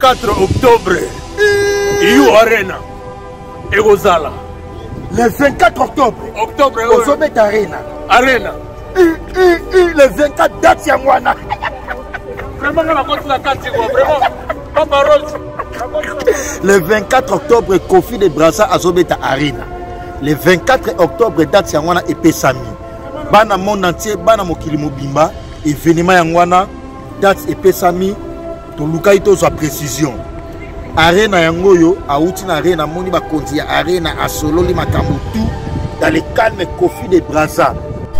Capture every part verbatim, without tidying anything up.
quatre octobre Iyo Arena Egozala. Le vingt-quatre octobre Octobre Ozobet Arena Arena le vingt-quatre date Yangwana. Vraiment la contre la carte vraiment pas parole. Le vingt-quatre octobre Kofi de Brasa Azobeta Arena. Le vingt-quatre octobre date Yangwana et Pesami. Bana monde entier bana mokili mobimba événement Yangwana date et Pesami to lukaito sa précision. Arena yangoyo auti na arena moni ba konzi ya arena asololi makambo tout dans le calme Kofi de Brasa.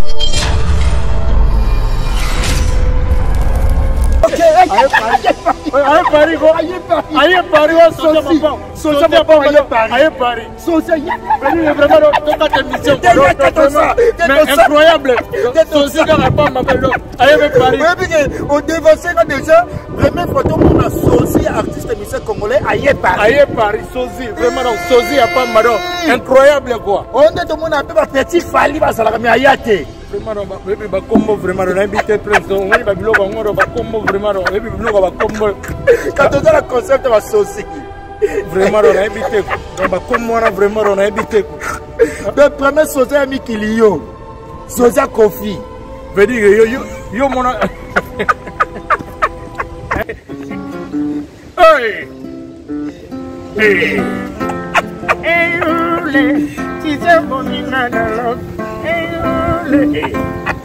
OK, aïe Paris, aïe Paris, aïe Paris, Sosi, Sosi papa, aïe Paris, aïe Paris, Sosi, vraiment toute émission, mais incroyable. Sosi n'a pas ma belle, aïe Paris. On dévancé déjà première photo pour la Sosi artiste émission congolais, aïe Paris, aïe Paris, Sosi, vraiment Sosi a pas mal, incroyable quoi. On est tout le monde un peu petit fali, va ça la mais aïe té. Vraiment, bah combo vraiment on a invité président, on a biloko on va combo vraiment on a biloko va combo. Quand on a le concept va Sosi. Vraiment on a invité, on va combo on a vraiment on a invité. Le premier Sosi ami Kilio, Sosi Kofi. Veut dire yo yo yo mon. Hey. Hey. Hey ole, si c'est bon nana. Hey,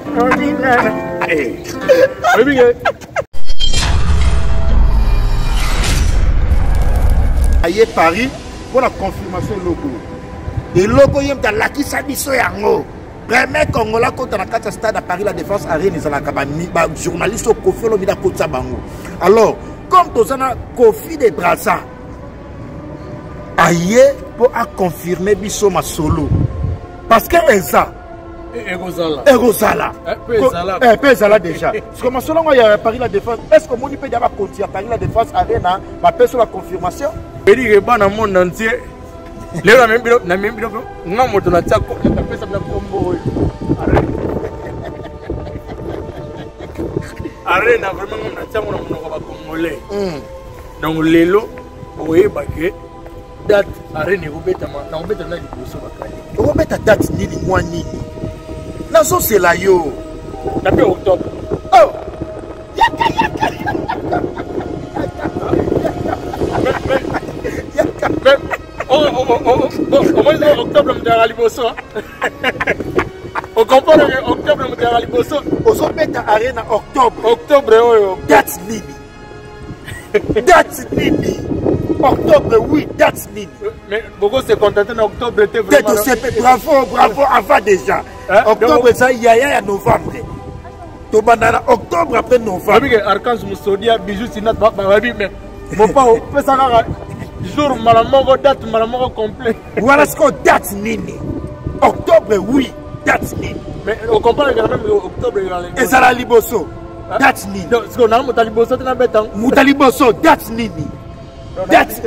hey, aïe Paris pour la confirmation logo. Et logo yem dans la qui s'abisso yango. Premier Congolais contre la quatre stade à Paris la défense arène ils ont la cabane ba journaliste au Kofi Olomide Kotsa bango. Alors comme tozana Kofi de Brasa aïe pour à confirmer biso ma solo parce que ça Egozala. Egozala. Eh, Pezala déjà. Parce que selon il y a Paris la défense. Est-ce que mon peut déjà continuer à Paris la défense arena va payer sur la confirmation? Je dis que dans le monde entier, les gens même na même bien non moto na tako na pesa na combo. Arena vraiment na tako na monoko ba congolais. Donc lelo oyeba ke date arena obeta na obeta na liboso bakali. Obeta date nini mwa nini? Non, ça c'est là yo. Depuis octobre. Oh. Au moins octobre me dira liboso. On comprend que octobre me dira liboso. Ozo beta arena octobre. Octobre oyo. Date nini. Date nini. Octobre oui, date nini. Mais beaucoup se contentent en octobre était vraiment. Bravo, bravo avant déjà. Octobre ça il y a novembre. To bandana octobre après novembre. Abi que Archange Musodia bijou sinat ba babi mais mon pas pesa kaka jour malamoko date malamoko complet. Voilà ce qu'on date nini. Octobre oui, date nini. Mais on comprend que même octobre il y a les. Et ça la liboso. Date nini. Donc ce qu'on a mutaliboso tena betan. Mutaliboso date nini. Date.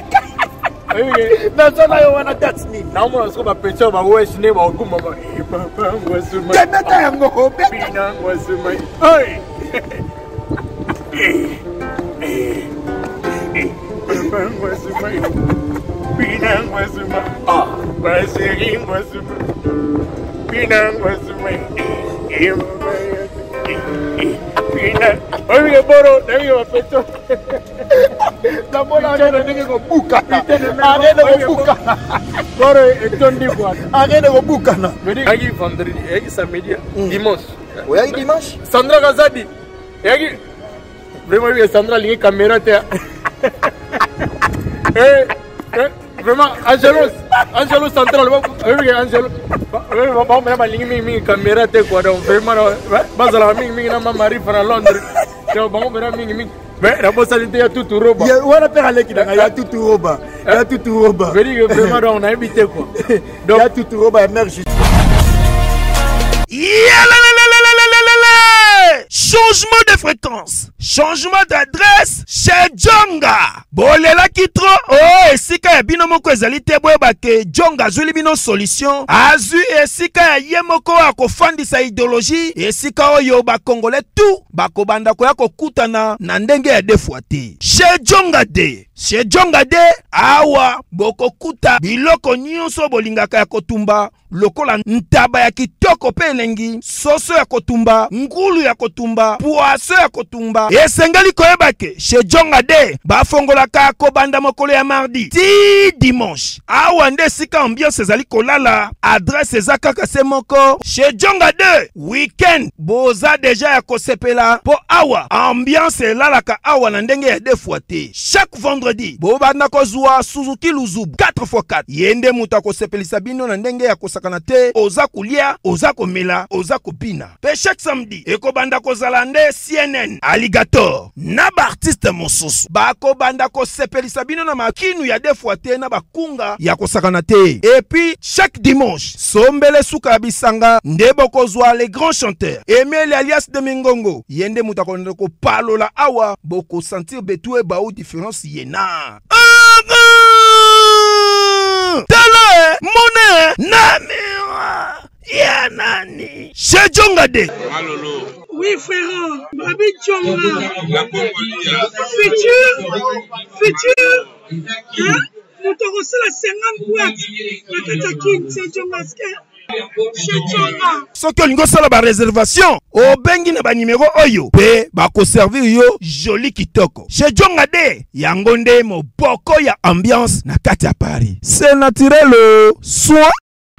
Non, ça là, on a date ni. Non, moi, je vais péter, on va voir si on va au goût, maman. Oui, le boro, d'ailleurs, on fait tout. D'abord, on a des boucana. Arrête de boucana. Boro, et ton divoire. Arrête de boucana. Yagi vendredi, yagi samedi, dimanche. Oui, yagi dimanche. Sandra Gazadi. Yagi. Vraiment, il y a Sandra, il y a caméra. Eh, vraiment, Angelos. Angelos Central. Oui, Angelos. Oui, on va mettre une caméra. Vraiment, Basala, ma mari pour Londres. Donc, on va mettre une. Mais la bosse il y a tout roba. Il y a pas aller qui il y a tout roba. Il y a tout roba. Vraiment on a invité quoi. Donc il y a tout roba émerge. Changement de fréquence, changement d'adresse chez Djonga. Bolela Kitro, oh, et si que te bino moko ezali te boyeba ke Djonga azuli bino solution azwi esika ya ye moko akofandisa idéologie esika oyo bakongole tu bakobanda koya kokutana na ndenge ya defwa te chez Djonga de chez Djonga de awa bokokuta biloko nyonso bolingaka ya kotumba lokola ntaba ya kitoko pe elengi soso ya kotumba ngulu ya kotumba poaso ya kotumba esengeli koyeba ke chez Djonga de bafongolaka kobanda mokolo ya mardi ti dimanche awa nde sika ambiance ezali kolala adresse eza kaka se moko chez Djonga de weekend boza deja ya kosepela po awa ambiance elalaka awa na ndenge ya defwa te chaque vendredi bobanda kozwa Suzuki Luzubu quatre fois quatre yende muta kosepelisa bino na ndenge ya kosakana te oza kulia oza komela oza kopina pe chaque samedi ekobanda kozala nde C N N Alligator na ba artiste mosusu bakobanda kosepelisa bino na makinu ya defwa te na bakunga ya kosakana te et puis chaque dimanche sombele suka bisanga nde bokozwa les grands chanteurs Emile alias de Mingongo yende muta konde ko palola awa boko sentir betu e ba ou différence yena tele mone namira ya nani chez Djonga de oui frère Babi Djonga futur futur hein moto la cinquante boîtes na kata chez Djonga soki olingo sala ba réservation obengi na ba numéro oyo pe bako servir yo joli kitoko chez Djonga de yango nde moboko ya ambiance na kati ya Paris c'est naturel soin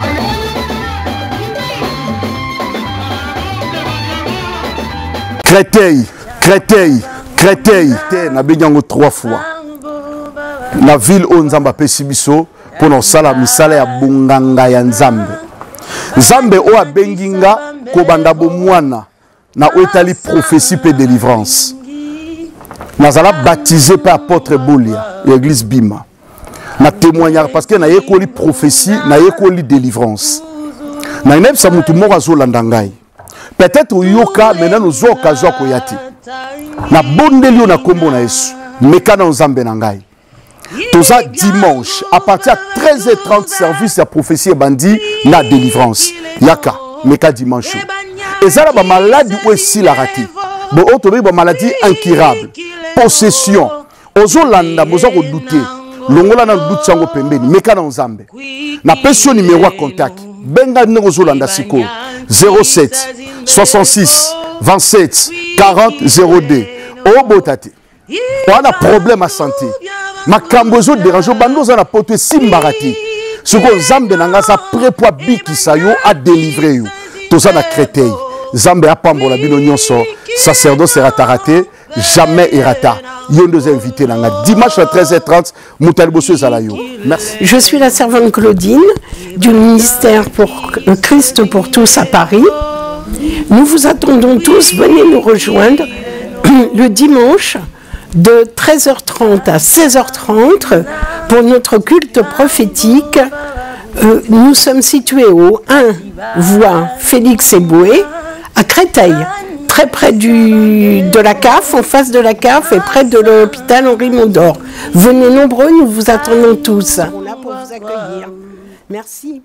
Créteil, Créteil, Créteil, na benyango trois fois. La ville où Nzamba Pesibiso pour nos sala misala ya bunganga ya Nzambe. Nzambe o abenginga kobanda bomwana na oetali prophétie pe délivrance. Nazala baptisé par apôtre Bolia, l'église Bima. Na témoignage parce que na yekoli prophétie, na yekoli délivrance. Na nem sa mutu moko azolanda ngai. Peut-être au yoka maintenant nous avons occasion koyati. Na bondeli na kombo na Yesu. Meka na Nzambe na ngai. Toza dimanche à partir de treize heures trente service ya prophétie bandi na délivrance. Yaka meka dimanche. Et ça la maladie ou si la rati. Bo auto ba maladie incurable. Possession. Ozolanda bozo ko douter. Longola na doute sango pembeni meka na Nzambe. Na pension numéro à contact. Benga ndeko zolanda siko zéro sept soixante-six vingt-sept quarante zéro deux. Oh botate. On a problème à santé. Ma cambozo dérange bando za na poto simbarati. Soko Nzambe nanga sa prépoa biki sayo a délivrer you. Tout ça na Créteil. Nzambe a pambola bino nyonso. Sacerdoce sera raté. Jamais errata. Yondo invité nanga dimanche à treize heures trente Moutali Bosso Zalayo. Merci. Je suis la servante Claudine du ministère pour Christ pour tous à Paris. Nous vous attendons tous, venez nous rejoindre le dimanche de treize heures trente à seize heures trente pour notre culte prophétique. Euh, nous sommes situés au un voie Félix Eboué à Créteil, très près du, de la C A F, en face de la C A F et près de l'hôpital Henri Mondor. Venez nombreux, nous vous attendons tous. On est là pour vous accueillir. Merci.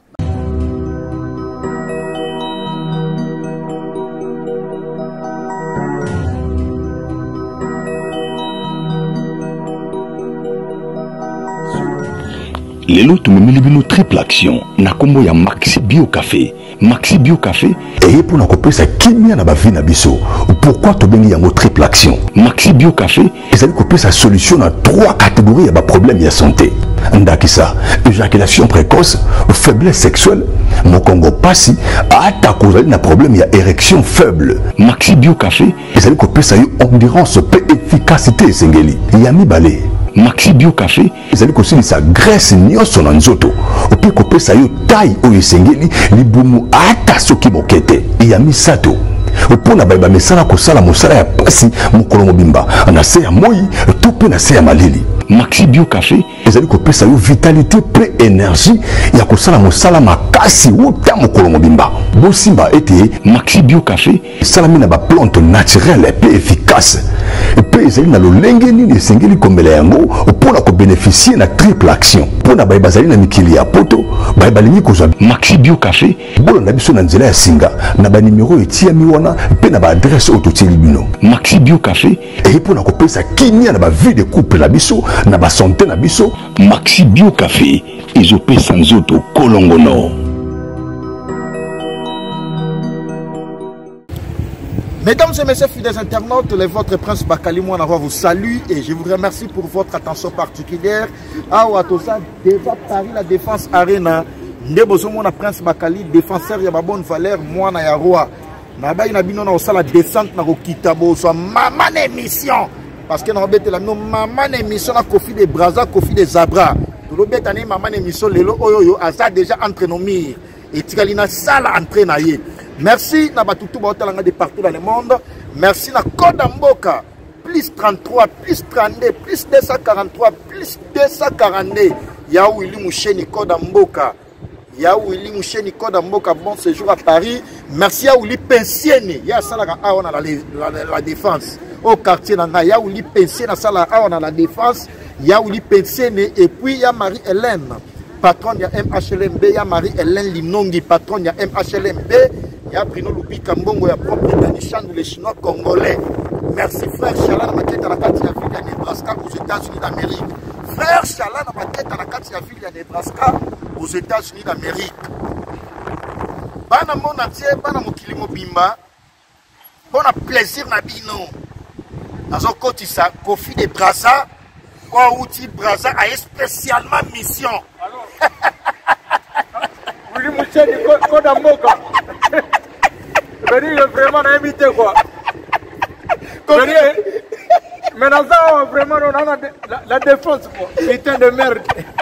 Lelo tumemeli bino triple action na kombo ya Maxi Bio Café. Maxi Bio Café et pour na kopesa kimia na ba vie na biso. Pourquoi to bengi yango triple action? Maxi Bio Café ezali kopesa solution na trois catégories ya ba problème ya santé. Ndakisa, éjaculation précoce, faiblesse sexuelle, mokongo pasi, ata kozali na problème ya érection faible. Maxi Bio Café ezali kopesa yo endurance pe efficacité esengeli. Yami balé. Maxi Bio Café ezali kosilisa graisse nyonso na nzoto opi kopesa yo taille oyo esengeli libumu ata soki mokete ya misato opona bayeba mesala kosala mosala ya pasi mokolo mobimba na se ya moi to pe na se ya malili. Maxi Bio Café ezali kopesa yo vitalité pe énergie ya kosala mosala makasi uta mokolo mobimba. Bosimba ete Maxi Bio Café esalami na ba plante naturelle pe efficace mpe ezali na lolenge nini esengeli komela yango mpona kobénéficie na triple action mpona baye bazali na mikili ya poto baye balingi kozwa Maxi Bio Café bolanda biso na nzela ya singa na banimero etiami wana mpe na baadresse oyo totieli bino. Maxi Bio Café eye mpona kopesa kimia na bavie de couple na biso na basante na biso. Maxi Bio Café ezopesa nzoto kolongono. Mesdames et messieurs fidèles internautes, le votre prince Bakali Mouanawa vous salue et je vous remercie pour votre attention particulière. Awa Tosa, déjà Paris la défense arena. Ndebozo Mona prince Bakali, défenseur ya bonne valeur, Mouana ya roi. Naba ina bino na osala descente na kokitabo so maman émission parce que na bete la no maman émission na Kofi de Braza, Kofi de Zabra. To beta na maman émission lelo oyo yo asa déjà entre nos murs et tikalina sala entraîner na ye. Merci na batutu baotalanga de partout dans le monde. Merci na Koda Mboka plus trente-trois plus trente-deux plus deux cent quarante-trois plus deux cent quarante-deux. Ya Willy Moucheni Koda Mboka. Ya Willy Moucheni Koda Mboka, bon séjour à Paris. Merci à Willy Pensiene. Ya salaka a on a la, la, la défense. Au quartier nanga ya Willy Pensiene na sala a on a la défense. Ya Willy Pensiene et puis ya Marie-Hélène. Patron ya M H L M B, ya Marie-Hélène Linongi, patron ya M H L M B. Ya Bruno Lubika Mbongo ya propre Danishan les Chinois congolais. Merci frère Chala na maketa na kati ya ville ya Nebraska aux États-Unis d'Amérique. Frère Chala na maketa na kati ya ville ya Nebraska aux États-Unis d'Amérique. Bana mona tie bana mokili mobimba. Bon plaisir na bino. Nazo kotisa Kofi de Braza. Kwa outil Braza a spécialement mission. Willy Moucheni Koda Mboka. Vraiment on a invité quoi. Mais dans ça vraiment on a la, la défense quoi. Putain de merde.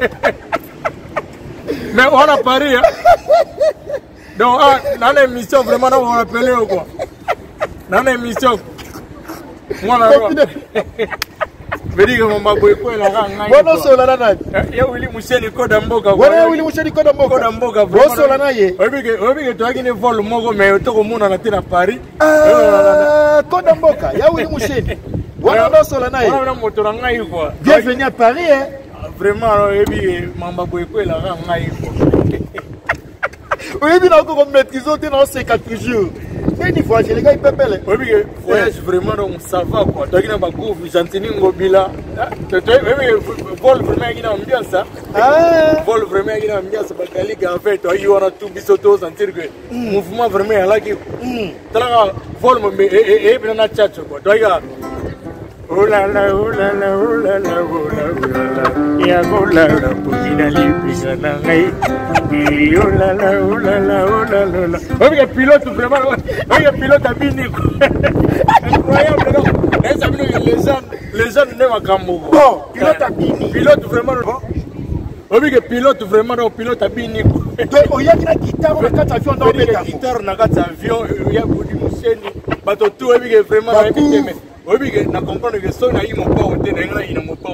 Mais on a Paris hein. Donc ah, dans l'émission vraiment on va appeler quoi. Dans l'émission. Moi là. Veriga mama boy ko la nga. Bono sola na nani? Ya Willy Moucheni Koda Mboka. Wala Willy Moucheni Koda Mboka. Koda Mboka. Bono sola na ye. Obige obige to agine vol mogo me to ko muna na tina Paris. Ah, Koda Mboka. Ya Willy Moucheni. Wala no sola na ye. Wala moto na ngai quoi. Bienvenue à Paris hein. Vraiment ebi mama boy ko la nga quoi. Oui, bien encore maîtriser dans cinquante jours. Mais des fois, les gars, ils peuvent pas. Oui, mais voyage vraiment, donc ça va quoi. Tu as dit que tu as dit Ngobila. Tu as dit que vol vraiment il y a une ambiance. Ah. Vol vraiment il y a une ambiance. Parce que en fait, il y a tout bisoto sentir que mouvement vraiment là qui. Tala vol mais et et bien na chat quoi. Tu as oh la la oh la la oh la la oh la la ya oh la la pugina libisa na ngai oh la la oh la la oh la la la oh le pilote vraiment oh le pilote a bini incroyable non les amis les gens les gens ne makambo bon pilote a bini pilote vraiment oh le pilote vraiment non pilote a bini donc il y a une guitare na kati avion dans le guitare na kati avion il y a Willy Moucheni bato tout oh vraiment na bini oui, mais je comprends que ça n'a pas mon pas, il n'a pas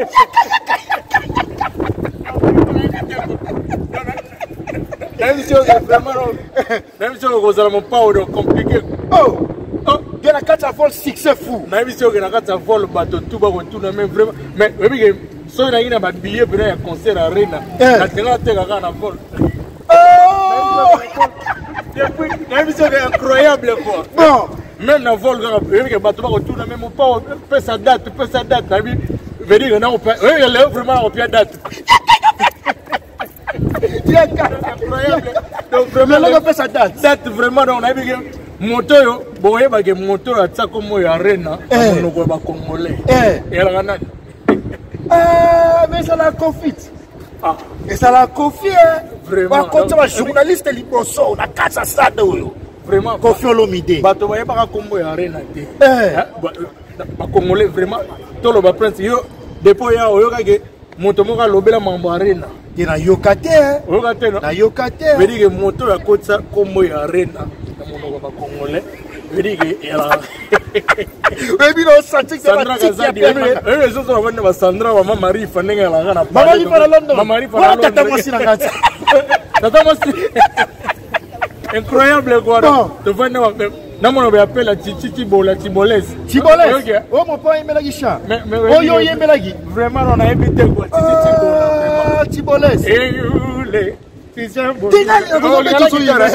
même si on vraiment même si on a mon pas compliqué. Oh, oh, il y a quatre vols succès fou. Même si on a quatre vols bateau tout bas tout même vraiment. Mais oui, mais ça n'a pas de billet pour un concert à Arena. La télé a été à vol. Oh, même si c'est incroyable quoi. Bon. Même dans le vol, il bateau va retourner même pas, peut sa date, peut sa date. Veut dire que on peut, oui, il est vraiment au pied date. C'est incroyable. Donc vraiment, on peut sa date. Date vraiment, on a vu que moto, bon, il y a des motos à ça comme moi arena, on ne voit pas congolais. Et elle a ah, mais ça la confite. Ah, et ça la confie, hein. Vraiment. Quand tu es journaliste, liboso, on a cassé ça de où. Vraiment Kofi Olomide bato ba yeba kombo ya arena te eh ba congolais vraiment tolo ba prince yo depuis ya oyo kage moto moka lobela mambo arena na yokate hein yokate na yokate veut dire que moto ya kotsa kombo ya arena na mono ba congolais veut dire que ela webi no senti que Sandra Kazadi eh zo zo bana ba Sandra ba mama Rifa ndenge la ngana mama Rifa na London mama Rifa na London tata mosi na ngata tata mosi incroyable quoi. Tu vois, namona be appelle la Titi Tibola Tiboles. Tiboles. Oh mon père il me l'a dit ça. Oh yo il me l'a dit. Vraiment on a invité quoi Titi Tibola. Ah Tiboles. Et le Titi Tibola. Tina il a dit tout ça.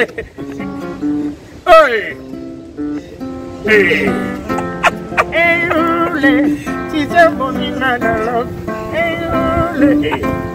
Hey. Hey. Hey le Titi Tibola love. Hey le.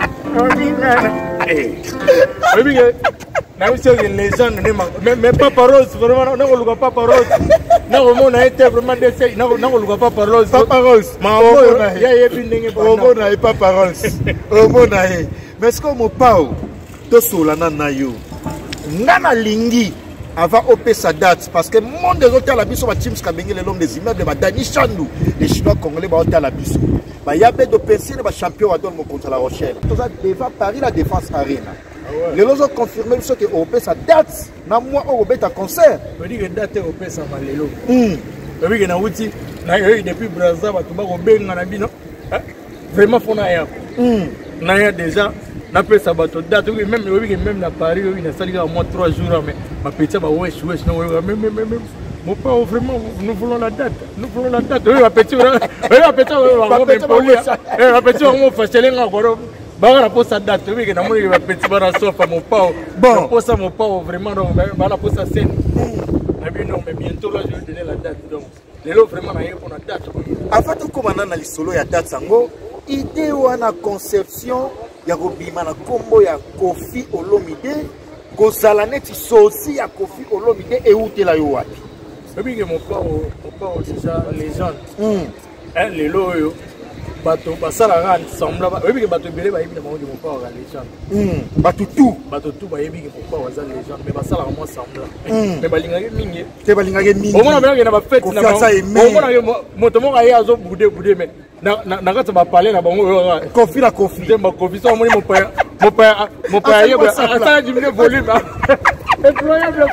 Hey. Baby na aussi une légende mais mais Papa Rose vraiment na ko Papa Rose na ko mona été vraiment décès na ko na ko Papa Rose Papa Rose ma ya ya bindenge o mona e Papa Rose o mona e mais ce que mo pao to solana na yo ngana lingi avant op sa date parce que monde des hôtels la biso ba James Kabengele l'homme des immeubles ba Dani Chandou les chinois congolais ba hôtel la biso ba yabe do penser ba champion wa donne contre la Rochelle to ça devant Paris la Défense Arena. Les gens ont confirmé ce que au sa date na moi au beta concert. On dit que date au sa malelo. Hmm. Oui que na wuti na depuis Brazza ba to ba ko benga na bino. Vraiment fona ya. Hmm. Na ya déjà na pesa bato date oui même oui que même na Paris oui na sali à moi trois jours mais ma petite ba wesh wesh na même même même mon père vraiment nous voulons la date. Nous voulons la date. Oui ma petite oui ma petite oui ma petite on va faire les ngoro. Bah pour sa date oui que na moi va petit bara sofa mon pao bon pour ça mon pao vraiment donc voilà pour sa scène et puis non mais bientôt là je vais donner la date donc les lots vraiment na pour la date avant tout comme na li solo ya date sango idée wana conception ya kobima na kombo ya Koffi Olomide kozala neti sosi ya Koffi Olomide e utela yo wapi et puis que mon pao mon pao c'est ça légende hein les lots bato basala ensemble oui que bato belé ba yebi na mo de mon père la légende hmm bato tout bato tout ba yebi que mon père was la légende mais basala mo ensemble mais balingaki mingi te balingaki mingi au moins na ba fête na au moins moto mo ya zo boudé boudé mais na na ka ba parler na bango Koffi la Koffi te ba Koffi ça mo mon père mon père mon père yebi ça diminuer volume incroyable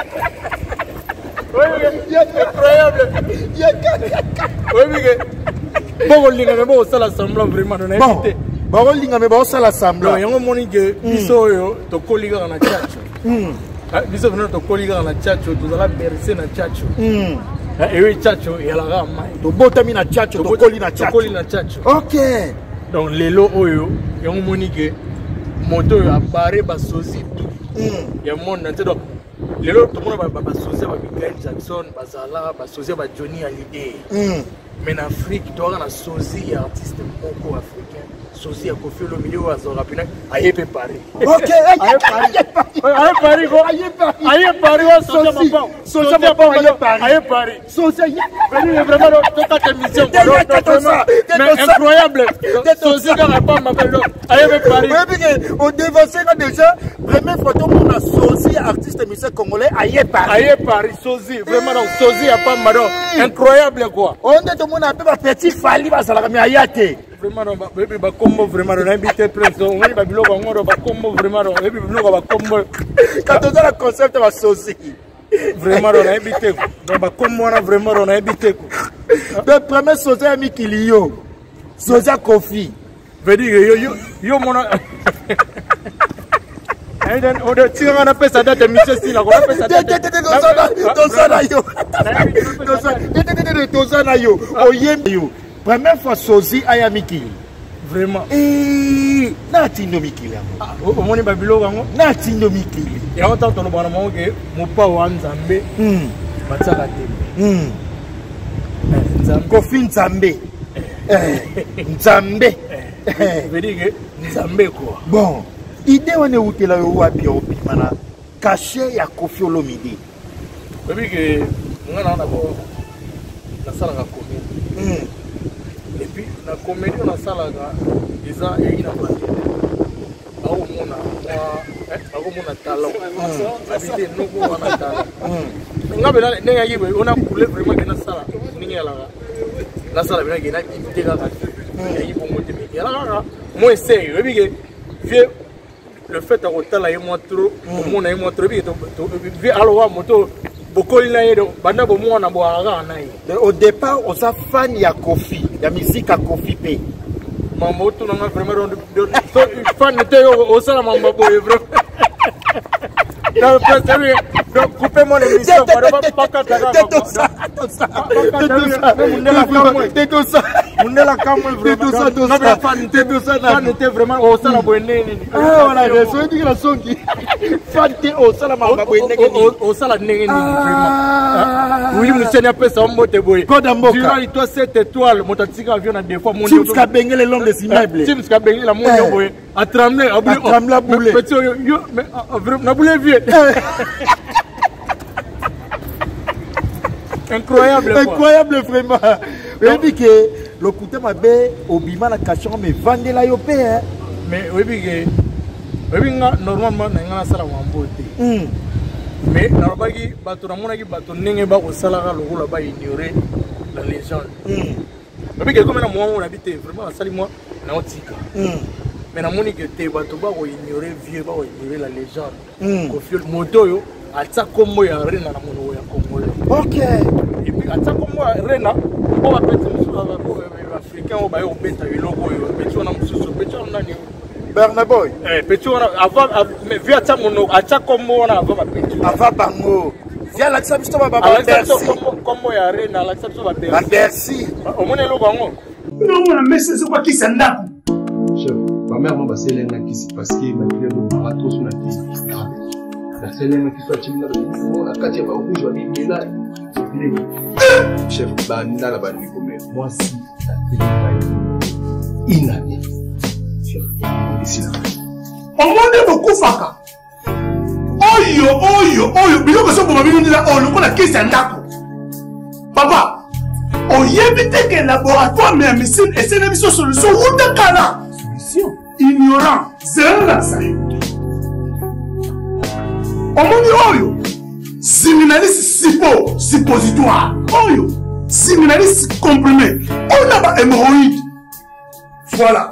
oui incroyable oui que bon linga me bo sala semblant vraiment na invité bon linga me bo sala semblant yango moni que biso yo to koliga na chacho hmm biso vino to koliga na chacho to zala berse na chacho hmm et oui chacho ya la rama to botami na chacho to koli na chacho to koli na chacho OK donc lelo oyo yango moni que moto ya barre ba sozi tout hmm ya monde na donc lelo to mona ba ba sozi ba Michael Jackson bazala ba sozi ba Johnny Hallyday hmm mais en Afrique, tu as un sosie artiste moko africain. Sosie à Koffi Olomide ou à Zora Pina, aïe pe Paris. OK, aïe Paris. Aïe Paris, aïe Paris. Aïe Paris, sosie. Sosie à Paris, aïe Paris. Sosie. Vraiment, toute ta émission. Mais incroyable. Sosie dans la pomme m'appelle. Aïe Paris. Oui, on dévancé là déjà. Première photo pour la sosie artiste musicien congolais, aïe Paris. Aïe Paris, sosie. Vraiment, sosie à pas madame. Incroyable quoi. On est tout le monde un peu petit fali, va ça la mais aïe. Vraiment bébé ba combo vraiment on a invité président on va biloko ngoro ba combo vraiment bébé biloko ba combo quand on a le concept va sosi vraiment on a invité ba combo on a vraiment on a invité le premier sosi ami Kilio sosi Koffi veut dire yo yo yo mon et then on a tiré on a fait ça date de monsieur si la on a fait ça date de ça yo de ça na yo oyembi yo première fois sosi ayamiki vraiment eh na tindo mikili o moni babilo bango na tindo mikili ya on tantôt bana mo ke mopa wa nzambe hmm batsaka te hmm nzambe Koffi nzambe eh nzambe veut dire nzambe quoi bon idée wane utela yo wapi opima na cachet ya Koffi Olomide veut dire que ngana na ko la sala ka comédie hmm et puis la comédie on a ça là ils ont eu une partie au mona moi au mona talent habité nous on a talent ngabela nenga yibe on a coulé vraiment que na sala ninga la la sala bien que na invité ka ka yibo moté mais là moi c'est oui que vieux le fait à rotala et moi trop au mona et moi trop bien vieux alors moto au départ on a fan ya Koffi ya musique à Koffi pe mambo tu n'as vraiment fan de au sala mambo boy vraiment Donc, coupez-moi l'émission. Était vraiment au salon ah voilà je souhaite que la son qui fante au salon au salon oui monsieur n'a pas ça mbote boy durant il toi sept étoiles motatika avion na deux fois mon Tim Skabengele l'homme des immeubles Tim Skabengele la mon boy a tremblé a tremblé boulé petit yo mais na boulé vieux incroyable incroyable vraiment et puis que le côté ma bé obima na cachon mais vendre la yo pé mais oui que oui normalement na ngana sala wambote mais na bagi bato na mona ki bato ndenge ba ko sala ka lokola ba ignorer la légende oui que comme na moi on habite vraiment sali moi na otika mais na moni que te bato ba ko ignorer vieux ba ko ignorer la légende ko fiol moto yo atsa kombo ya rena na mono ya congolais OK et puis atsa kombo ya rena on va peut-être africain au bayo beta eloko yo petit on a mususu petit on a ni Bernaboy eh petit on a avant mais via atsa mono atsa kombo on a avant petit avant bango via la tsa biso ba ba merci kombo ya rena la tsa biso ba merci au mona eloko ngo non on a message quoi qui s'endap chef ma mère m'a passé l'un qui s'est parce que ma fille a raté son activité la seule qui soit timide dans la quartier ba rouge va bien là chef banda la bandi comme moi si inane chef ici là on m'a beaucoup faka oyo oyo oyo biloko so boma bino ndila o lokola kisa ndako papa oyebite que laboratoire mais missile et c'est une solution ou de kala solution ignorant zéro la ça omoni oyo séminaliste sipo suppositoire oyo séminaliste comprimé on a ba hémorroïde voilà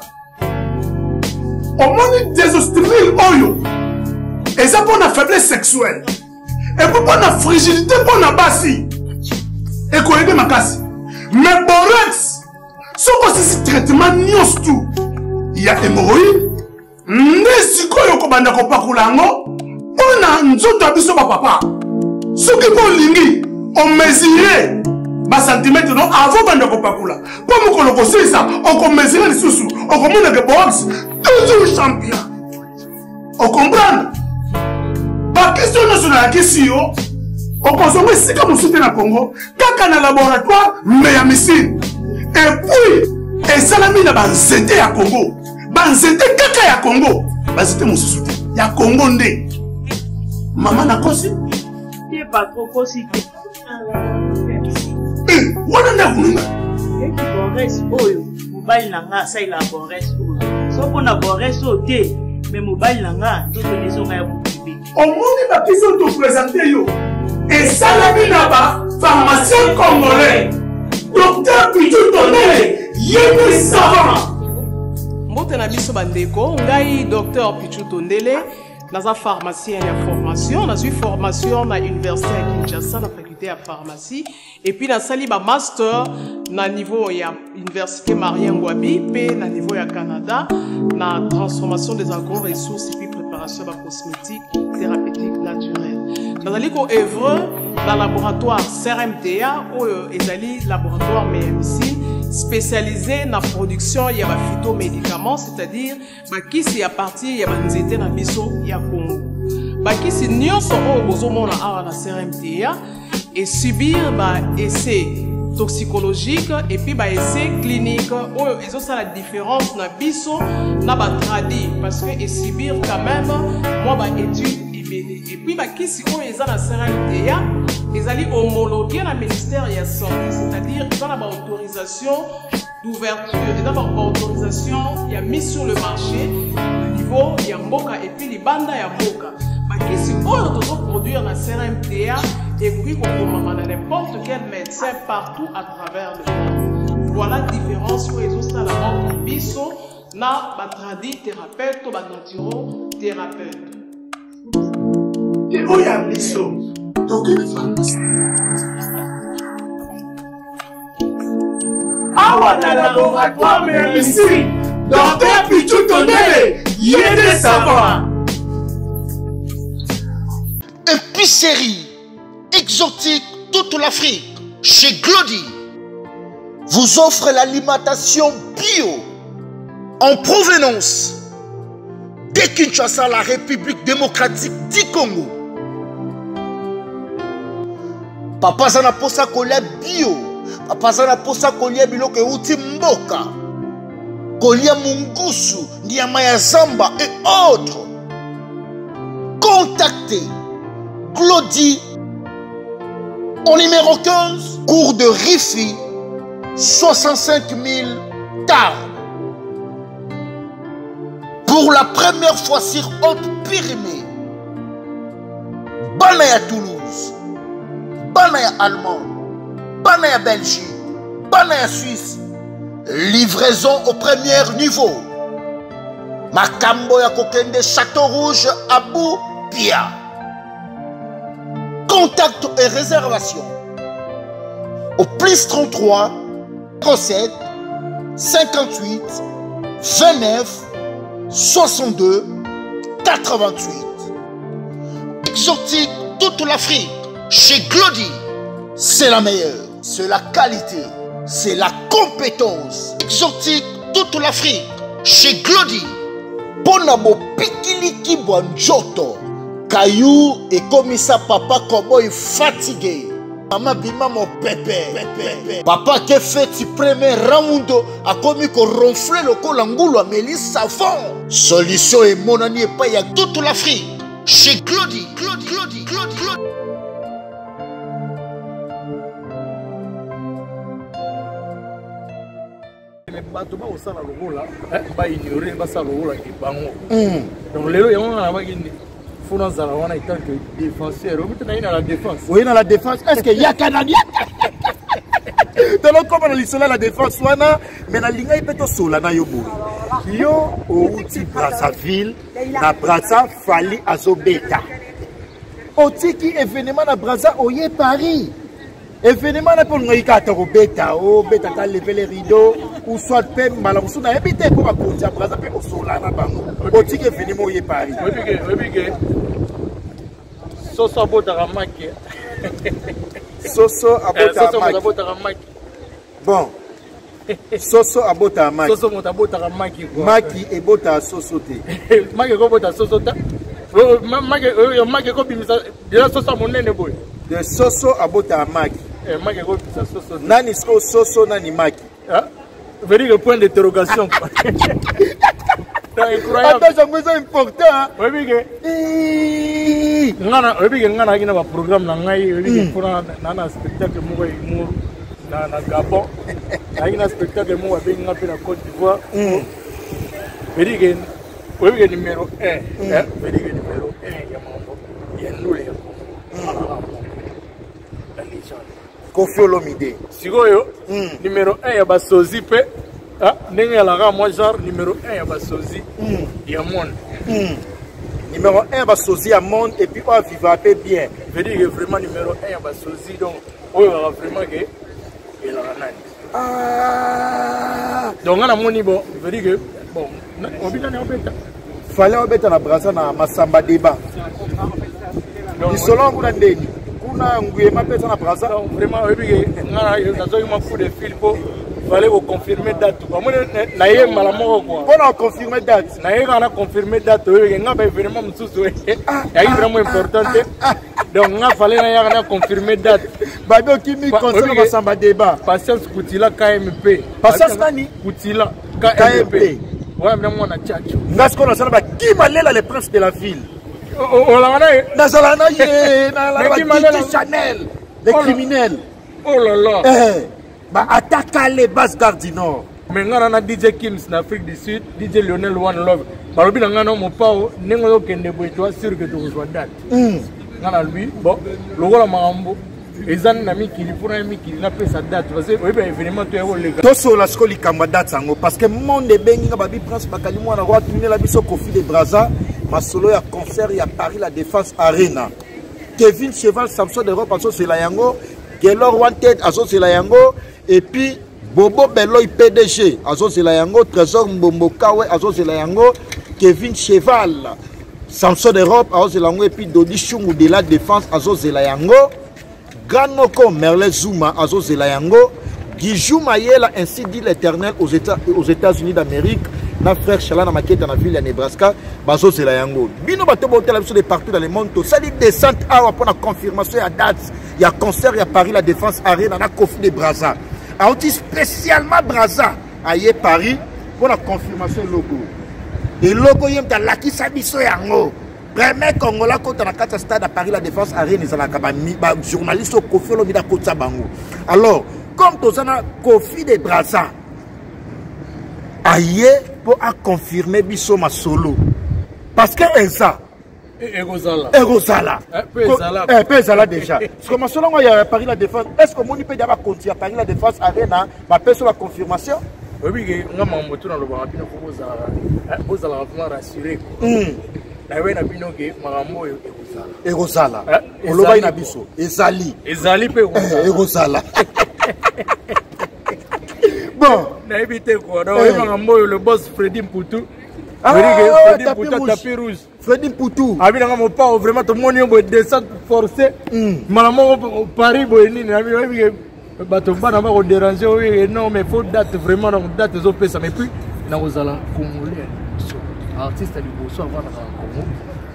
omoni désostril oyo et ça pour la faiblesse sexuelle et pour la fragilité pour la basi et qu'on aide ma casse mais borex ce que c'est traitement nyos tout il y a hémorroïde n'est-ce que ko banda ko pakulango on a nzoto abiso ba papa ce qui ko lingi on mesurer ba centimètre non avant banda ko pakula pour mo ko loko ça on ko mesurer les sous on ko mona que box toujours champion on comprend ba question nationale question on consomme si comme soutien na Congo kaka na laboratoire mais ya missile et puis et salami na ba nzete ya Congo ba nzete kaka ya Congo ba nzete mo soutien ya Congo ndé maman na kosi qui pas trop kosi eh wana na kununga et qui borès oyo mobile nanga ça il a borès oyo so pona borès oté mais mobile nanga to to les onga ya bubi au monde ba question to présenter yo et salami na ba pharmacien congolais docteur Pichu Tondele yémi savant mbote na biso bandeko ngai docteur Pichu Tondele naza pharmacien ya formation nazwi formation na université ya Kinshasa na faculté ya pharmacie et puis nasali ba master na niveau ya université Marien Ngouabi pe na niveau ya Canada na transformation des agro-ressources et puis préparation de cosmétiques thérapeutiques naturelles nazali ko œuvre dans laboratoire C R M T A ou ezali laboratoire M M C spécialisé dans la production de phytomédicaments, c'est-à-dire qui à partir de la nzete na biso ya Congo. Qui si nyonso o bozomona awa na C R M T A et subir ba essai toxicologique et puis ba essai clinique o ezo ça la différence na biso na ba tradi parce que et subir quand même moi ba étude et puis bah qui si on est dans la C R M T A ils allaient homologuer le ministère de la santé, c'est-à-dire ils ont la autorisation d'ouverture, ils ont la autorisation il y a mis sur le marché le niveau il y a mboka et puis les bandes il y a mboka bah qui si on doit produire la C R M T A et puis on commande n'importe quel médecin partout à travers le monde. Voilà la différence où ils ont ça la ordre biso na ba tradi thérapeute ou ba naturo thérapeute. Et où y a biso donc une pharmacie awa na laboratoire mais ici docteur Pichu Tondele yéde savoir et puis épicerie exotique toute l'Afrique, chez Glody, vous offre l'alimentation bio en provenance de Kinshasa, la République démocratique du Congo. Papa Zana posa kolia bio, Papa Zana posa kolia biloko euti mboka, kolia mungusu, nyama ya zamba et autres. Contactez Glody au numéro quinze, cours de Rifi, soixante-cinq mille Tarbes. Pour la première fois sur Haute-Pyrénées, Banaya Toulouse, Banaya Allemagne, Banaya Belgique, Banaya Suisse, livraison au premier niveau. Makambo ya Kokende Château Rouge, Abou Pia. Contact et réservation au plus trente-trois, trente-sept, cinquante-huit, vingt-neuf, soixante-deux, quatre-vingt-huit. Exotique toute l'Afrique, chez Glody, c'est la meilleure, c'est la qualité, c'est la compétence. Exotique toute l'Afrique, chez Glody. Bonabo Pikiliki Bonjoto. Caillou et comme ça, papa, comment il est fatigué. Maman bima mon pépé. Papa qui fait tu premier round a commis qu'on ronfle le col angoulou à Mélis savon. Solution et mon ami et pas y a toute l'Afrique. Chez Glody, Glody, Glody, Glody, Glody. bato ba osala lokola ba ignorer ba sala lokola ke bango donc lelo yango na ba kindi funa zala wana itant que défenseur o mutana ina la défense oui na la défense est-ce que ya canadien donc comme on lisala la défense wana mais na linga ipeto sola na yo bo yo o uti Brazzaville na Brazza fali azobeta otiki événement na Brazza oye Paris. Événement pour nous y bêta ou bêta ta lever les rideaux ou soit pe malamusu na ebité pour akonza braza pe osola na bango otiki événement y Paris obike obike soso abota ramaki soso abota ramaki bon soso abota ramaki soso mota abota ramaki maki ebota soso te maki ko bota soso ta maki yo maki ko bimisa déjà soso monene boy de soso abota ramaki eh maki ko bimisa soso nani sko soso nani maki ah vérifie le point d'interrogation c'est incroyable c'est important oui bige ngana oui bige ngana kina ba programme na ngai oui bige pour na na spectacle mo ko mo na na Gabon na spectacle mo wa benga pe na Côte d'Ivoire oui bige oui bige numéro un eh oui bige numéro un ya mambo ya nule Kofi Olomide sikoyo numéro un ya basozi pe ah ndenge ya la moi genre numéro un ya basozi ya monde numéro un ya basozi ya monde et puis on vivra peu bien veut dire que vraiment numéro un ya basozi donc on va vraiment que il a nani ah donc on a moni bon veut dire que bon on vient na obeta fallait obeta na Brazza na masamba débat ni selon kuna ndeni kuna nguyema pesa na Brazza vraiment obige ngana yo nazo yo coup de fil po fallait vous confirmer date quoi moi na ye mala moko quoi on a confirmé date na ye kana confirmer date yo ngaba vraiment msusu ya vraiment importante donc nga fallait na ya kana confirmer date babio kimi concerne masamba débat Patience Kutila K M P Patience nani Kutila K M P ouais mais moi na tchatcho ngasko na sala ba kimalela le prince de la ville oh la wana na sala na ye na la ba Chanel les criminels oh là là eh ba attaque les bases gardes du nord mais ngana na D J Kims na Afrique du Sud D J Lionel One Love balobi na ngana mo pao nengo yo kende boy toi sûr que tu reçois date ngana lui bon lokola mambo ezan na mikili pona mikili na pesa date parce que oui ben événement to yako lega to so la skoli kamba date sango parce que monde bengi nga babi prince bakali mwana roi tourner la biso Kofi de Brazza masolo ya concert ya Paris la Défense Arena Kevin Cheval Samson de Europe aso c'est la yango Gelor Wanted aso c'est la yango et puis Bobo Beloy P D G aso c'est la yango Trésor Mbombo Kawe aso c'est la yango Kevin Cheval Samson d'Europe azozela yango, et puis Dodi Chungu de la défense azozela yango, Ganoko Merle Zuma azozela yango, Guijou Mayela, ainsi dit l'Éternel aux États aux États-Unis d'Amérique, na frère Chala na maquette na ville ya Nebraska bazozela yango. Bino bato botela biso de partout dans le monde, to sali descente awa pour la confirmation ya date ya concert ya Paris la Défense Arena na Kofi de Brazza. Aouti spécialement Brazza aye Paris pour la confirmation logo. Et logo yem ta laki sabiso yango. Premier Congolais quand on a quatre stade à Paris la Défense Arena ils ont ba journaliste Kofi lo bida kotsa bango. Alors comme tozana Kofi de Brazza aye pour confirmer biso ma solo parce que ça Egozala Egozala eh peu ezala déjà parce que ma solo il y a Paris la Défense, est-ce que mon peut d'abord continuer à Paris la Défense Arena ma peut sur la confirmation. Oui que nga mamboto na loba bino ko bozala bozala vraiment rassuré na we na bino ke marambo egozala egozala oloba ina biso ezali ezali pe egozala. Bon, na évité quoi donc le boss Freddy Mpoutou. Ah, Freddy Mpoutou tapis rouge. Freddy Mpoutou. Abi na mo pas vraiment tout monde yo descendre forcé. Malamo Paris boyini na bi bato bana ba ko déranger oui non mais faut date vraiment donc date zo pesa mais puis na ozala congolais artiste du bosso avant na Congo.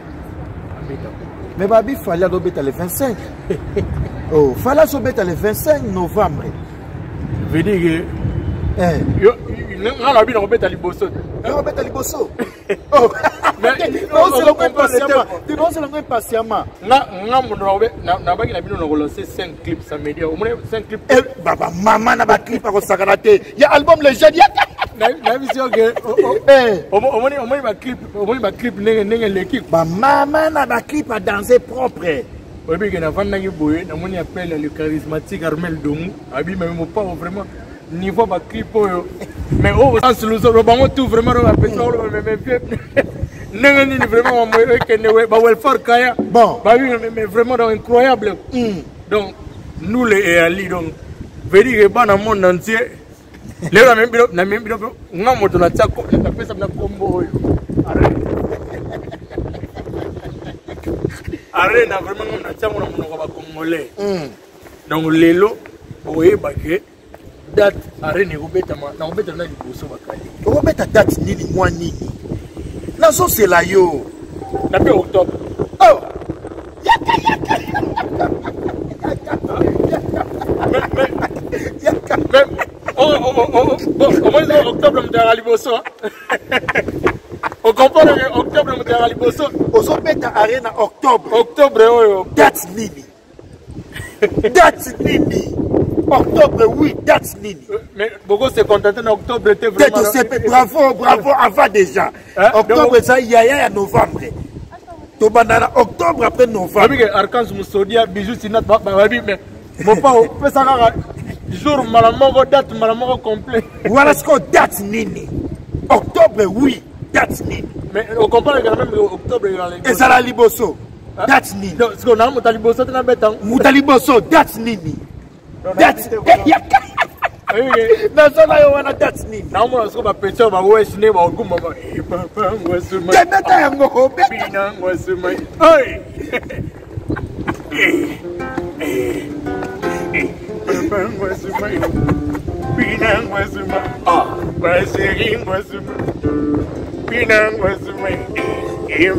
Mais babi fallait dobeta le vingt-cinq. Oh, fallait sobeta le vingt-cinq novembre. Veut dire eh yo nga la bi na robeta liboso na robeta liboso oh mais on se le patiemment tu on se le patiemment nga nga mo na na baki na bino na relancer cinq clips samedi au moins cinq clips eh baba mama na ba clip ko sakana te ya album le jeudi na na vision que eh au moins au moins ba clip au moins ba clip nenge nenge l'équipe ba mama na ba clip à danser propre. Oui bien que na vanda ngi boye na moni appelle le charismatique Armel Dongu abi même pas vraiment niveau ba clip mais oh sans le so bango tout vraiment ba peso mais mais nenga ni vraiment mo que ne ba wel fort kaya bon ba oui mais vraiment incroyable donc nous les ali donc veut dire que bana monde entier les na même na même nga moto na tsako na pesa na kombo yo arrête na vraiment na tsako na monoko ba congolais donc lelo oye ba ke date arene robeta ma na robeta na liboso bakali robeta date nini mwa nini nazo sela yo na pe octobre oh yaka yaka mais oh oh oh comment dire octobre mtara liboso on comprend que octobre mtara liboso ozobeta arena octobre octobre oyo date nini date nini octobre oui date nini mais beaucoup se contenter en octobre était vraiment bravo bravo avant déjà octobre ça y a ya novembre to banana octobre après novembre abi que Archange Musodia bijou sinat ba babi mais mon pas pesa kaka jour malamoko date malamoko complet voilà ce que date nini octobre oui date nini mais on comprend que même octobre et ça la liboso date nini donc ce qu'on a mutaliboso tena betan mutaliboso date nini date yaka nazala yo wana date nini na mo so ba pecho ba wesh ne ba ogumba ba papa ngwasuma tebeta yango hobe bina ngwasuma oi papa ngwasuma bina ngwasuma ah ba seri ngwasuma bina ngwasuma eh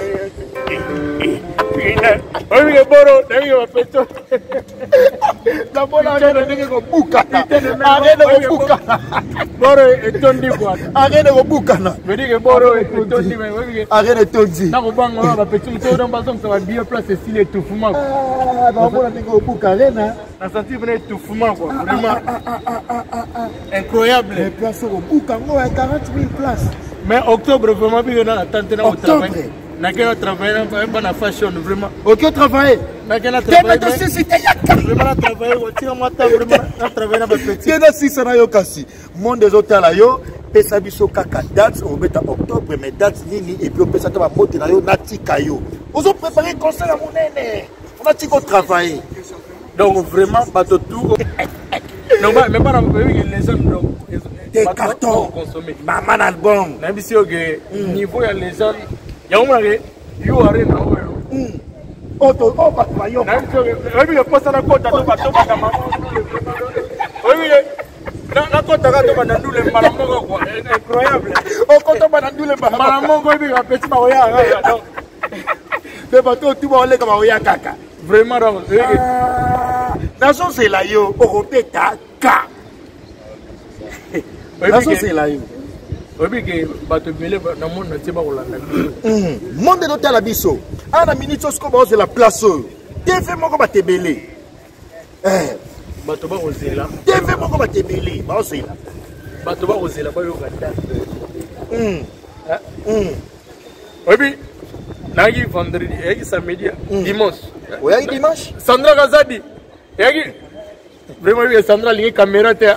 Pina, oye boro, nenge wa pecho. La bola nenge ko buka. Nenge ko buka. Boro etondi kwa. Nenge ko buka na. Vedige boro etondi me wege. Nenge tondi. Na ko banga ba pecho mto ndo mbazo msa bio place style étouffement. Ah, ba bola nenge ko buka rena. Na senti vene étouffement quoi. Vraiment incroyable. Les places ko buka ngo à quarante mille places. Mais octobre vraiment bien na attente na au travail. Na kena travailler dans la fashion vraiment. OK travailler. Na kena travailler. Tena c'était yaka. Vraiment travailler au tira moi ta vraiment travailler na ba petit. Tena six na yo kasi. Monde des hôtels yo pesa biso kaka date au beta octobre mais date nini et puis pesa ta ba bote na yo na tika yo. Ozo préparer concert à monene. On a tiko travailler. Donc vraiment bato tout. Non mais pas les gens donc des cartons consommer. Maman album. Na biso que niveau ya les gens ya umake You arena oyo. Mm. Oto o ba ba yo. Na nso ebi le posa na kota to ba to ba kama. Oyi na na kota ka to ba na ndule malamongo kwa. Incroyable. O kota ba na ndule malamongo ebi ka peti ba oya nga. Donc le bateau tu ba ole ka ba oya kaka. Vraiment donc. Nazo c'est la yo o robeta ka. Nazo c'est la yo. Obi ke bato bele na monde te ba kolanda. Mhm. Monde do tala biso. Ana minute sko ba c'est la place. T V moko ba tebele. Eh, bato ba kozela. T V moko ba tebele, ba ozela. Bato ba kozela ba yo kanda. Mhm. Mhm. Obi nagi vendredi, egi samedi, dimanche. Ouais, egi dimanche. Sandra Gazadi. Egi vraiment oui Sandra lingi caméra te.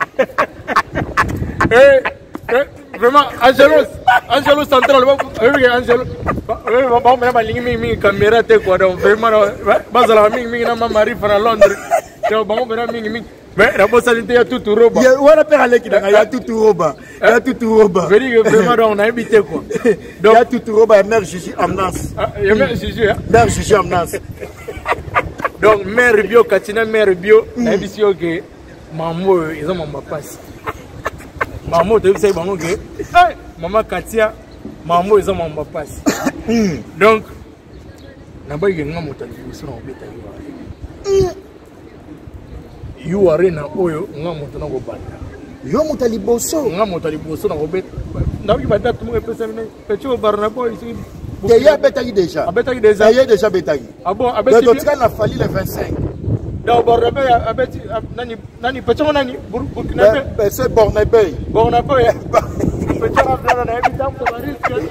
Eh vraiment Angelo Angelo Central oui Angelo oui bon mais ba lingi mi mi caméra te quoi donc vraiment bazala mi mi na mari fra Londres donc bon vraiment mi mi mais la bossa linte ya tout roba ya wala père aleki na ya tout roba ya tout roba veut dire vraiment on a habité quoi donc ya tout roba et mère Gigi Amnance ya mère Gigi mère Gigi Amnance donc mère bio Katina mère bio na bisio que maman ils ont maman passe maman tu sais maman que maman Katia maman ils ont maman passe donc na ba yenga motali biso na obeta yo you arena oyo nga moto na kobanda yo motali boso nga motali boso na kobeta na bi bata tumo epesa mine pecho barnabo ici de ya betaki déjà abetaki déjà ya déjà betaki ah bon abeti donc tu as fallu le vingt-cinq donc barnabo abeti nani nani pecho nani burkina ben c'est Bornabé Bornabo pecho na blana na ebita ko bariske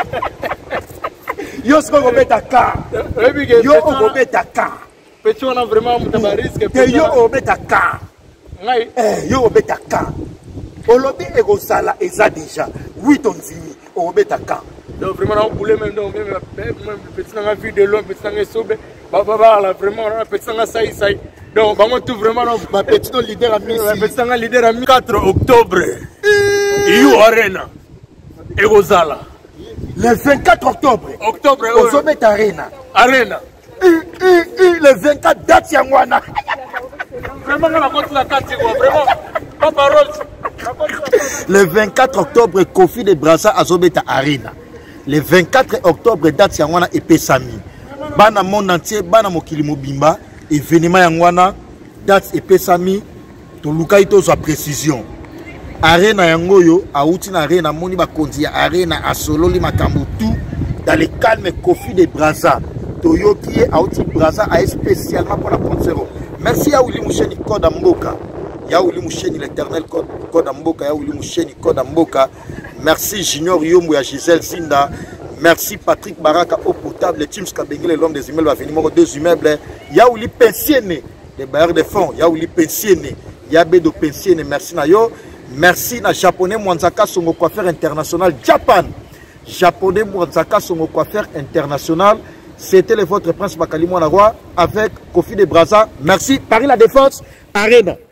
yo sko kobeta ka yo kobeta ka pecho na vraiment mutabarisque te yo obeta ka ngai eh yo obeta ka olobi egosala eza déjà oui ton zimi obeta ka donc vraiment on boule même donc même même petit na vie de loin petit na sobe ba ba la vraiment na petit na sai sai donc bango tout vraiment ma petit no leader à Miss petit na leader à quatre octobre you arena egosala le vingt-quatre octobre octobre ozobeta arena arena le vingt-quatre date yangwana vraiment la compte la carte quoi vraiment pas parole le vingt-quatre octobre Kofi de Brassa azobeta arena le vingt-quatre octobre date yangwana epesami bana monde entier bana mokili mobimba événement yangwana date epesami to lukai to sa précision arena yangoyo auti na arena moni bakonzi ya arena asololi makambo tout dans le calme Kofi de Brassa Toyoki auti Brassa a spécialement pour la concert. Merci à Willy Moucheni Koda Mboka. Ya Willy Moucheni l'éternel Koda Mboka, ya Willy Moucheni Koda Mboka. Merci Junior Yombo ya Gisèle Sinda. Merci Patrick Baraka au potable, Tim Skabengele l'homme des immeubles va venir deux immeubles. Ya Willy pensionné les bailleurs de fonds, ya Willy pensionné. Ya Bedo pensionné, merci na yo. Merci na japonais Mwanzaka Songo coiffeur international Japan. Japonais Mwanzaka Songo coiffeur international. C'était le votre prince Bakali Mwanagwa avec Kofi de Brassa. Merci. Paris la défense. Arena.